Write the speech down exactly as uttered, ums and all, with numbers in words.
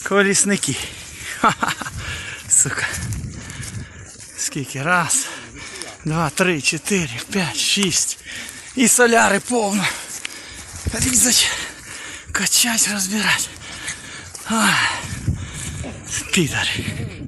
Колісники. Ха-ха-ха. Сука. Скільки? Раз, два, три, чотири, п'ять, шість. І соляри повно. Різать, качать, розбирать. Ай, підари.